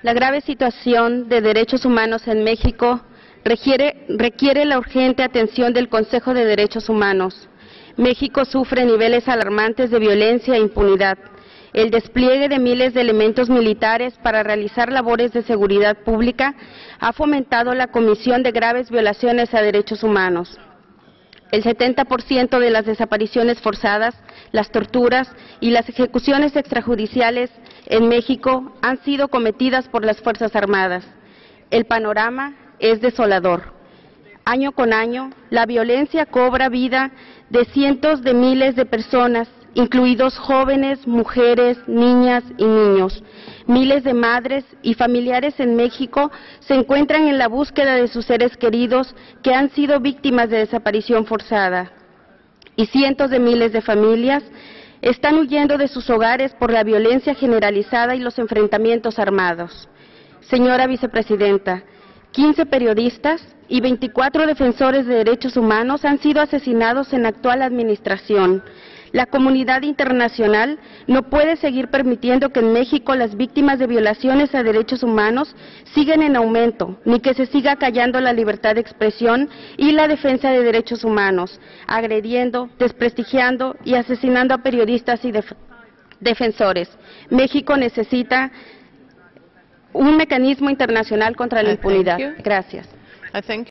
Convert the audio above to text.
La grave situación de derechos humanos en México requiere la urgente atención del Consejo de Derechos Humanos. México sufre niveles alarmantes de violencia e impunidad. El despliegue de miles de elementos militares para realizar labores de seguridad pública ha fomentado la comisión de graves violaciones a derechos humanos. El 70% de las desapariciones forzadas, las torturas y las ejecuciones extrajudiciales en México han sido cometidas por las Fuerzas Armadas. El panorama es desolador. Año con año, la violencia cobra vida de cientos de miles de personas, incluidos jóvenes, mujeres, niñas y niños. Miles de madres y familiares en México se encuentran en la búsqueda de sus seres queridos que han sido víctimas de desaparición forzada. Y cientos de miles de familias están huyendo de sus hogares por la violencia generalizada y los enfrentamientos armados. Señora Vicepresidenta, 15 periodistas y 24 defensores de derechos humanos han sido asesinados en la actual administración. La comunidad internacional no puede seguir permitiendo que en México las víctimas de violaciones a derechos humanos sigan en aumento, ni que se siga callando la libertad de expresión y la defensa de derechos humanos, agrediendo, desprestigiando y asesinando a periodistas y defensores. México necesita un mecanismo internacional contra la impunidad. Gracias.